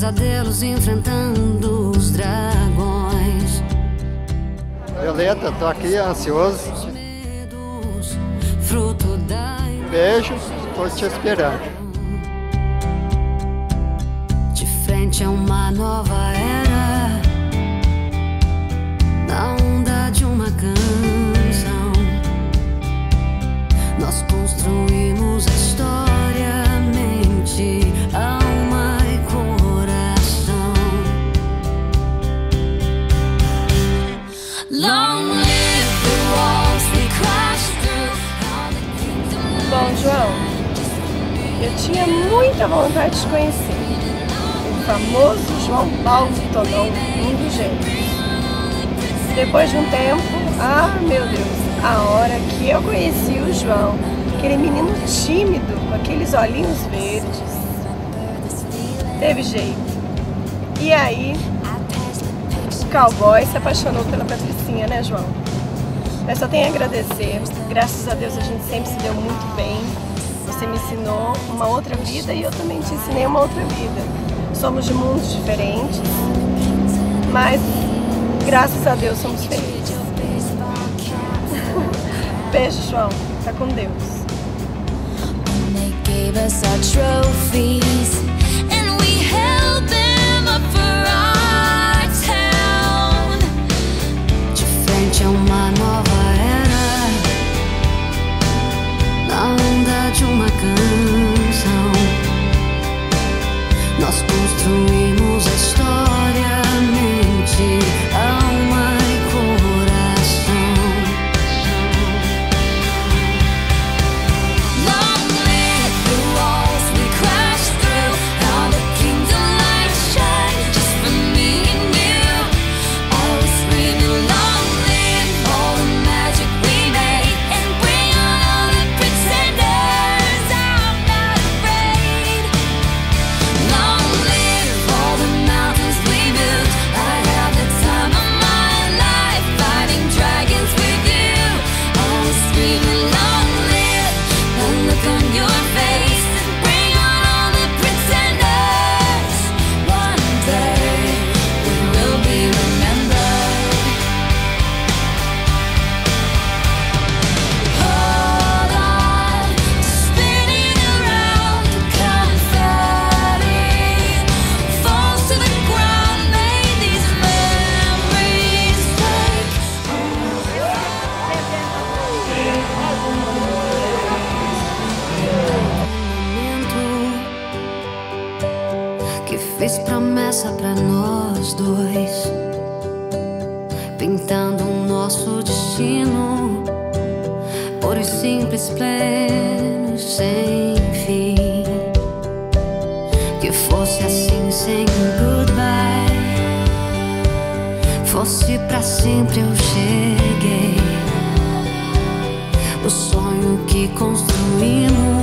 pesadelos enfrentando os dragões. Violeta, tô aqui ansioso. Fruto da Beijo, tô te esperando. De frente a uma nova era, na onda de uma canção, nós construímos a história, mente, alma e coração. Long live the walls we crashed through. Bom, João, eu tinha muita vontade de conhecer o famoso João Paulo Tonon, um dos gêmeos. Depois de um tempo, meu Deus, a hora que eu conheci o João, aquele menino tímido, com aqueles olhinhos verdes, teve jeito. E aí, o cowboy se apaixonou pela Patricinha, né, João? Eu só tenho a agradecer. Graças a Deus a gente sempre se deu muito bem. Você me ensinou uma outra vida e eu também te ensinei uma outra vida. Somos de mundos diferentes, mas graças a Deus somos felizes. Beijo, João. Tá com Deus. De frente a uma nova era, na onda de uma canção, nós construímos a história, mente, alma e coração. Long live the walls we crashed through, how the kingdom light shine just for me and you. I was screaming, long live all the magic we made, and bring on all the pretenders. I'm not afraid. Long live all the mountains we built. I had the time of my life fighting dragons with you. I was screaming, long live the look on your face, and bring on all the pretenders. One day we will be remembered. Hold on to spinning around, the confetti falls to the ground. May these memories take que fez promessa pra nós dois, pintando o nosso destino por os simples plenos sem fim. Que fosse assim sem goodbye, fosse pra sempre. Eu cheguei, o sonho que construímos